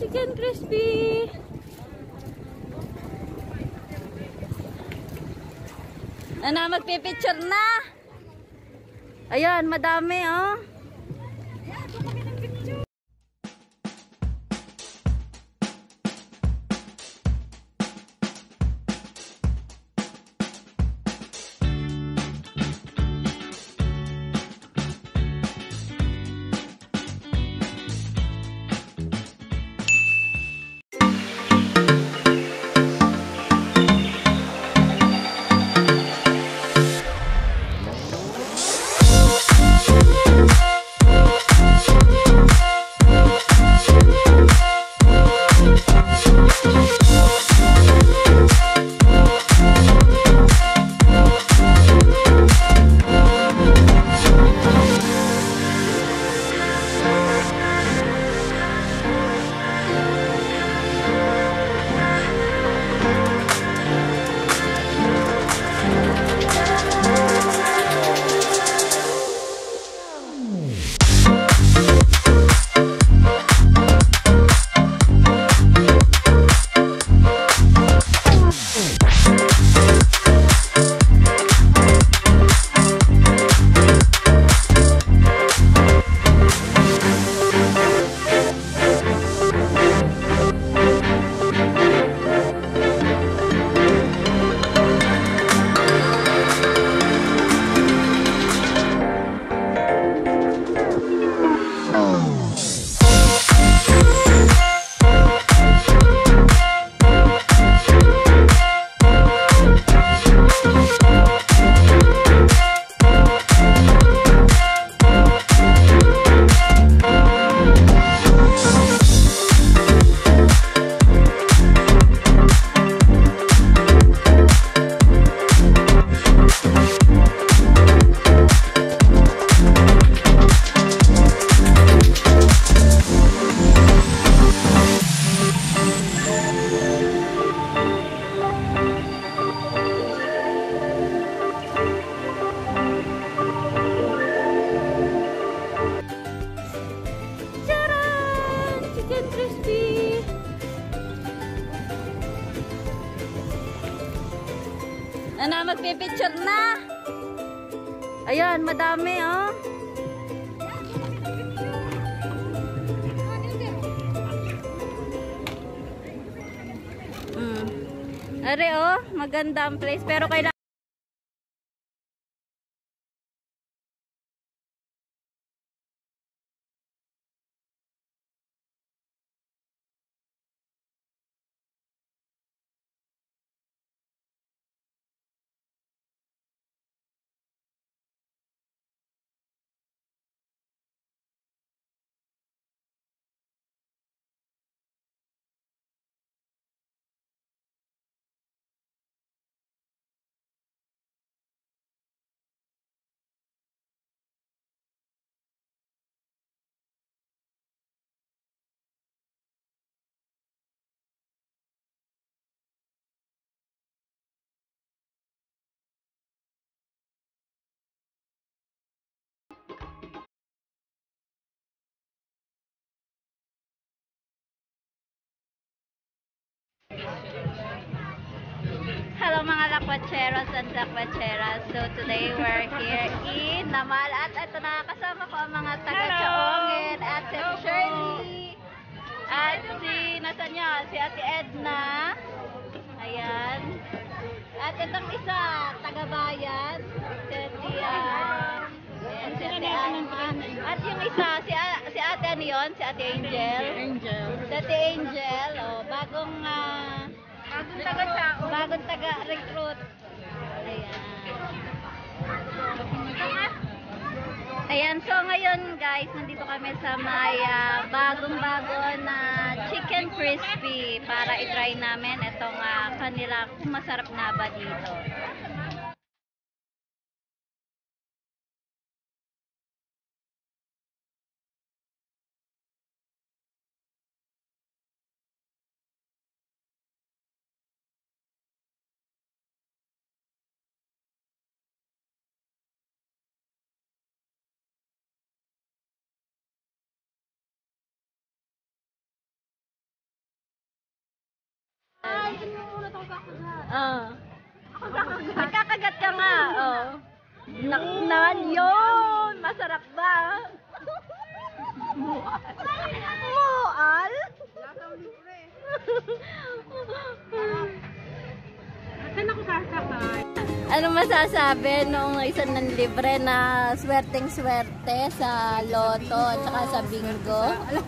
Chicken crispy. Magpipicture na. Ayan, madami oh. Crispy. Magpipicture na. Ayan, madami oh. Are oh, maganda ang place pero kailangan Hello mga lakwacheros and lakwacheras. So today we're here in Namal at ito nakakasama ko ang mga taga-Chaongin at si Shirley at nasan niya? Si Ate Edna. Ayan. At itong isa, taga-bayan. Si Ate ayan, si Ate Alma. At yung isa, si Ate ano yun? Si Ate Angel. Si Ate Angel. Oh, bagong taga-recruit. Ayan, so ngayon guys, nandito kami sa may bagong-bago na chicken crispy para i-try namin itong kanila kung masarap na ba dito. Nagkakagat ka nga. Oh. Naknan yun. Masarap ba? Mual? Ano masasabi nung isang nanlibre na swerteng-swerte sa loto at saka sa bingo?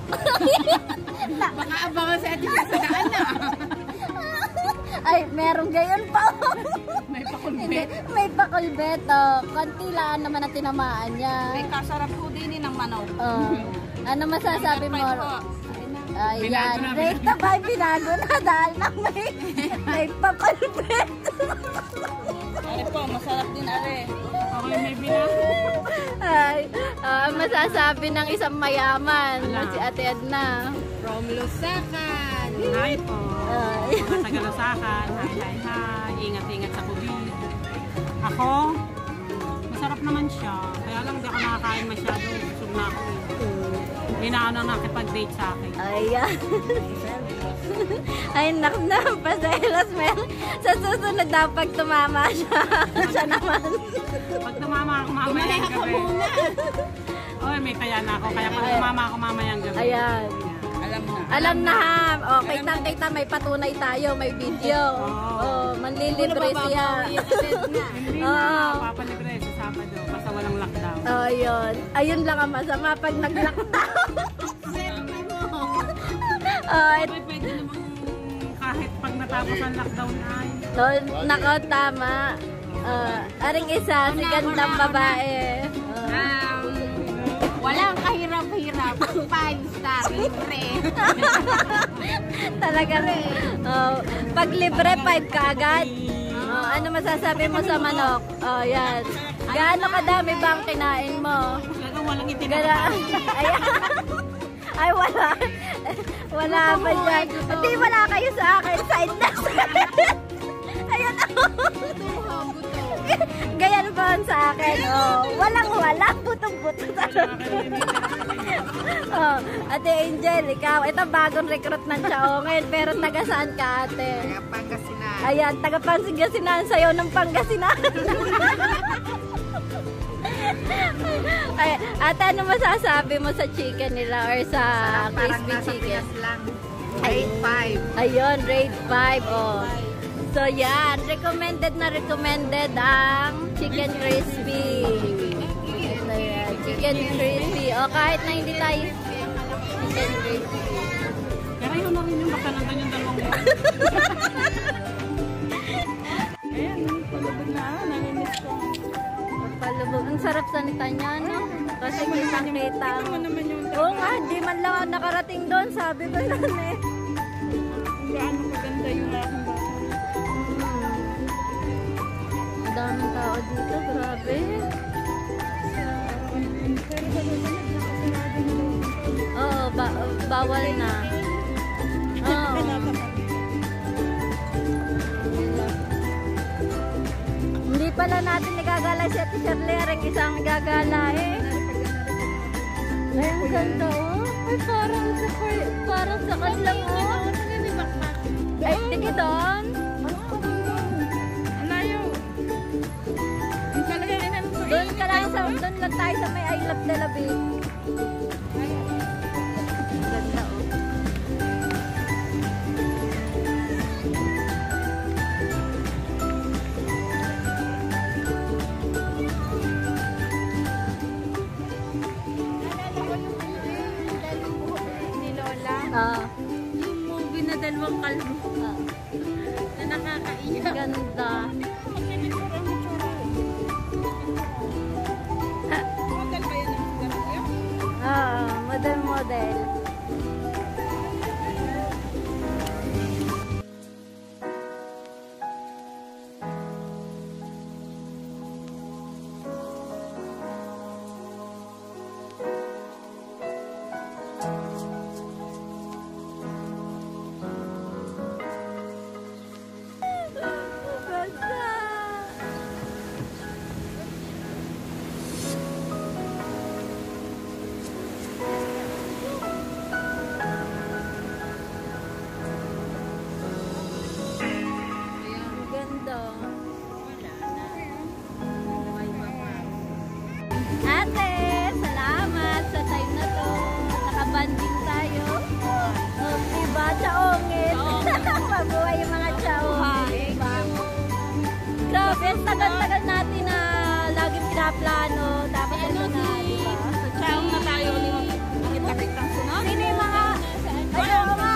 Baka abangan sa atin sa daan na. Ay, meron gayon pa. May pakulbet. May pakulbet. Oh. Konti lang naman ang tinamaan niya. May kasarap ko din ng manok. Ano masasabi mo? Ayan. Binago na, Rate na ba? Binago na dahil na may pakulbet. Ay po, masarap din are. Okay, may binago. Ay, masasabi ng isang mayaman na si Ate Edna. From Lusakan. Hi po. Mga taga Lusakan. Hi. Ingat-ingat sa COVID. Ako, masarap naman siya. Kaya lang hindi ako nakakain masyado. Busog na ako. Hindi na ako nakipag-date sa akin. Ayan. Ay, na, paselos, Mel. Sa susunod daw, pag tumama siya, siya naman. Pag tumama ako mamayang gabi. Oy, may kaya na ako. Kaya pag tumama ako mamayang gabi. Ayan. Alam na ha. O, kita may patunay tayo, may video. Manlilibre siya. Hindi na. Papalibre sa Sabado. Basta walang lockdown. Ayun. Ayun lang ang masama pag nag-lockdown. Pwede namang kahit pag natapos ang lockdown ay. Nako, tama. Aring isa, si gandang babae. Walang kahirap-hirap. 5-star libre. Talaga rin. Pag libre, 5 ka agad. Ano masasabi mo sa manok? Yan. Gaano kadami ba ang kinain mo? Talagang walang itinatapos. Ayan. Ay, wala. Wala ba dyan? Hindi, wala kayo sa akin. Side na. Ayan. Gayan ba sa akin? Walang-wala. Butong-buto. Ate Angel, ikaw. Ito bagong recruit ng Chaongen. Pero taga saan ka, ate? Taga Pangasinan. Ayan, taga Pangasinan. Sayo ng Pangasinan. Ay, ate, ano masasabi mo sa chicken nila or sa crispy chicken? Grade 5. Ayun, grade 5. So, yan. Recommended na recommended ang chicken crispy. So, yan. Chicken crispy. Kahit na hindi tayo chicken crispy. Pero yun na rin yung baka nandun yung dalawang yun. Ayan, palubog na. Namimiss ko. Palubog. Ang sarap sa nita niya, no? Kasi kitang-kita. Oo nga, di man lang ako nakarating doon. Sabi ko lang eh. Gaano maganda yung aking bata. Ang daming tao dito, grabe. Oo, bawal na. Oo. Hindi pala natin nagagala si Ate Shirley, rin isang nagagala eh. Ay, ang ganda oh. Ay, parang sa kanlang oh. Ay, tiki doon. Doon ka lang doon lang tayo sa may I Love de la Beach. Ganda oh. Ni Lola. Yung movie na dalawang kalbo. Na nakakaiyak. Ganda. Model ba yan ang garapyo? Model. pinaplano. Tapos ito na, di ba? Chaong na tayo ulit. Nakita-kita ang sunod. Sino yung mga... Ayun nga!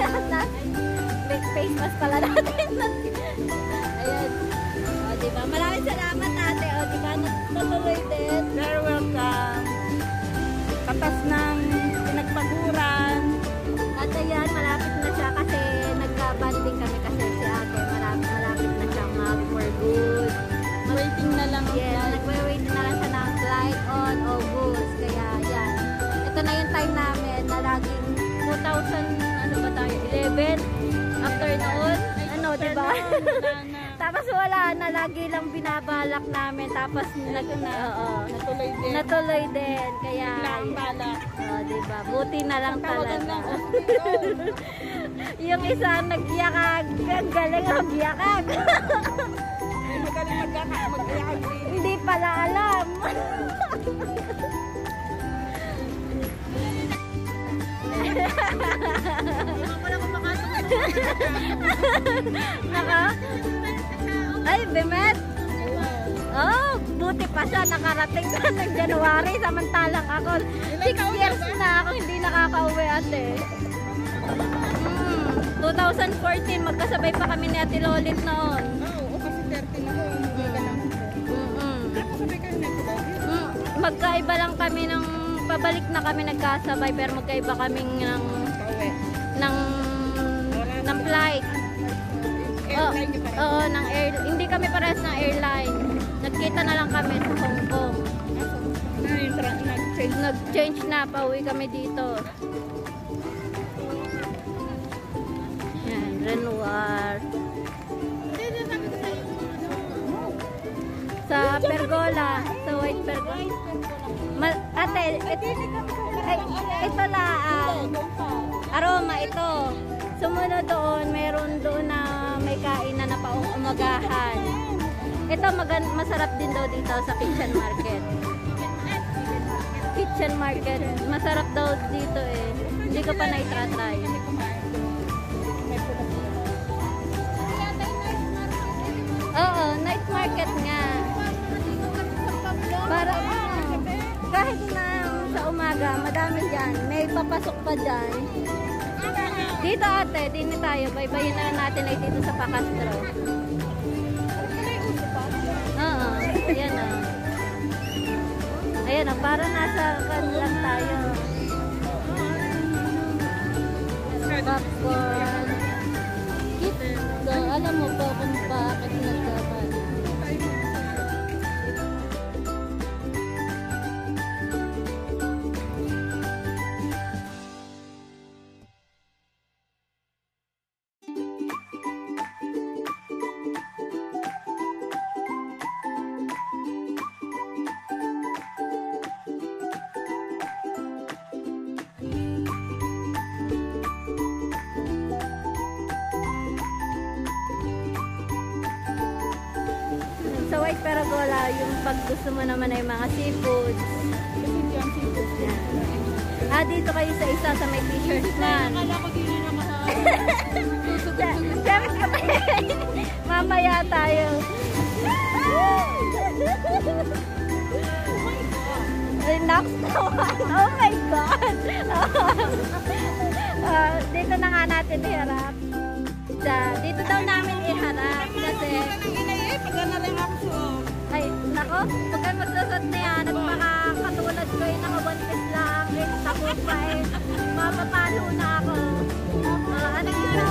Face mask pala natin. Ayan. O, diba? Maraming salamat ate. O, diba? Natuloy din. Very welcome. Katas ng pinagpaguran. At ayan, malapit na siya kasi nagka-banding kami kasi si ate. Malapit na siyang for good. Waiting na lang. Yes, nagwe-wait na lang siya ng flight on August. Kaya, yan. Ito na yung time namin na laging 2000, ano ba tayo, 11? After noon, ano, diba? Tapos wala na, lagi lang binabalak namin. Tapos Natuloy din. natuloy din. Kaya, Lang bala. diba? Buti na lang Tawagan talaga. lang ako. Yung isa nag-iyakag. Ang galing mag-iyakag. Ay, magaling mag-iakag din. Hindi pala alam. Naka? Ay, Bimet. Oh, buti pa siya. Nakarating na ng January. Samantalang ako, 6 years na ako hindi nakaka-uwi ate. 2014, magkasabay pa kami ni Ate Lolit noon. Oo, kasi 13 ako. Nakasabay kayo na ito. Magkaiba lang kami ng pabalik na kami nagkasabay pero magkaiba kaming ng flight. Oo, ng air. Hindi kami parehas ng airline. Nagkita na lang kami sa Hong Kong. Nag-change na, pauwi kami dito. Yan, Renoir. Sa Pergola, sa White Pergola. Ate, ito la, aroma ito. Sumunod doon, meron doon na may kainan na paong umagahan. Ito masarap din daw dito sa Kitchen Market. Kitchen Market, masarap daw dito eh. Hindi ko pa na-try. Oo, night market nga. Para kahit na sa umaga, madami dyan. May papasok pa dyan. Dito ate, dini tayo. Baybayin na natin ay dito sa Pacastro. Oo, ayan o. Ayan o, para nasa kanlang tayo. Popcorn. So, alam mo po kung bakit nagkabala. Sa White Pergola, yung pag gusto mo naman ay mga seafoods. Yan. Dito kayo sa isa sa may t-shirt na. Akala ko din na Mamaya tayo. Next one. Oh my God. Dito na nga natin iharap. Dito daw namin iharap kasi ay, nako, pagka magsusot na yan at makakatulad ko yung nakabuntis lang tapos pa eh, mapapalo na ako. Ano yun?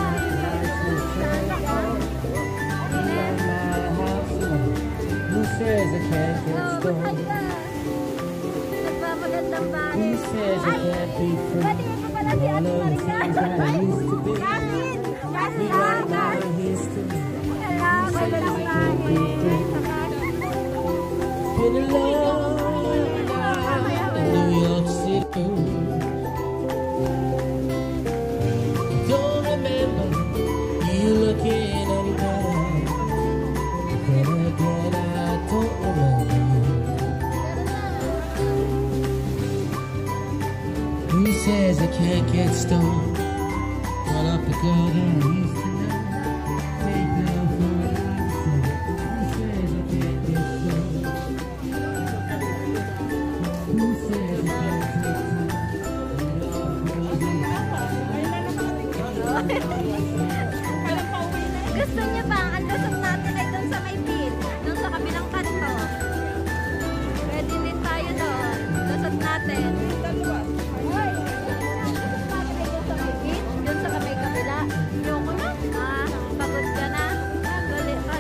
Who says I can't get stoned? Nagpapagandang bahay. Who says I can't be free? Pwede ko pala si Ate Maria. Kasin! Kasin! Magandang bahay. Been alone in New York City. Don't remember you looking any better. Then again, I don't remember you. Who says I can't get stoned? Call up a girl that I used to know. Make love for an hour. Who says I can't get stoned? Gusto niya pa, ang lusot natin ay doon sa may beach, doon sa kabilang kanto. Pwede din tayo doon. Lusot natin. Hoy, lusot natin ay doon sa may beach, doon sa may kabila. Yoko na. Pagod ka na. Balikat.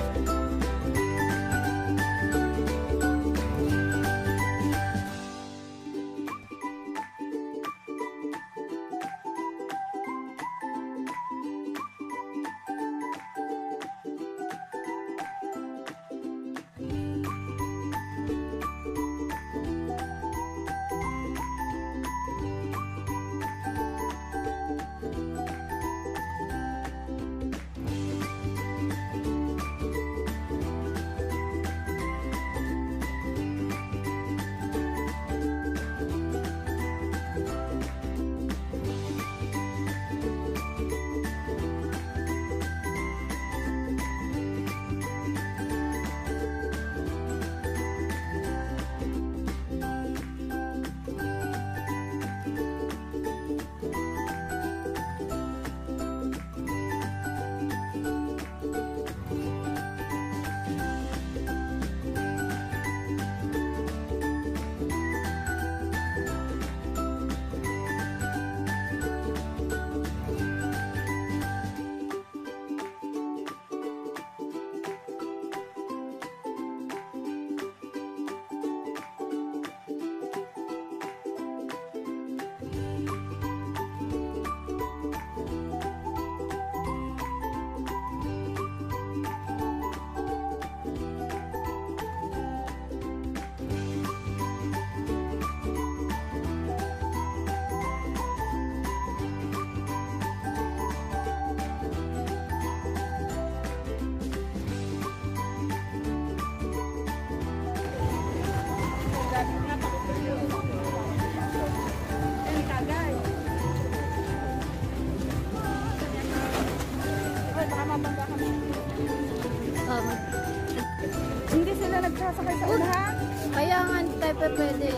Hindi sila nagsasakay sa unahan. Kaya nga, hindi tayo pa pwede.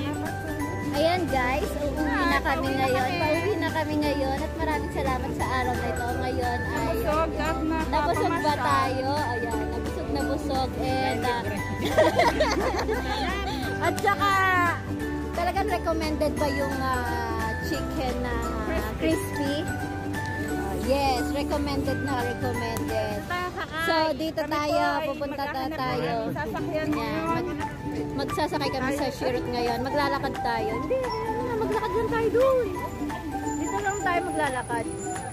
Ayan guys, uuwi na kami ngayon. Pauwi na kami ngayon at maraming salamat sa araw na ito. Ngayon ay nabusog ba tayo? Ayan, nabusog na busog. And, at saka, talagang recommended ba yung chicken na crispy? Yes, recommended na recommended. So, dito tayo, pupunta tayo. Ayan, magsasakay kami sa Shirut ngayon. Maglalakad tayo. Hindi, maglakad lang tayo doon. Dito lang tayo maglalakad.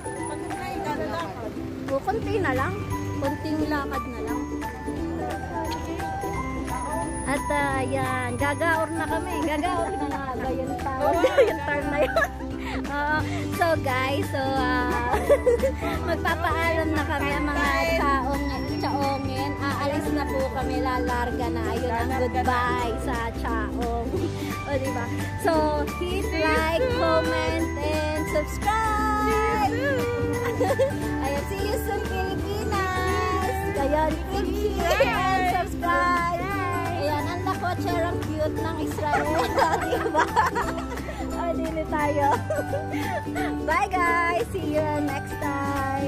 O, konti na lang. Konting lakad na lang. At ayan, gagaor na kami. Gagaor na nga ba yung tawag? Yung term na yun. So guys, magpapaalam na kami ang mga chaongin. Aalis na po kami, lalarga na. Ayun ang goodbye sa chaong. O diba? So, hit like, comment, and subscribe! Ayan, see you soon, Pilipinas! Ayan, click and subscribe! Ayan, ang lakotserang cute ng Israel. Diba? O, dito tayo. Bye guys! See you next time!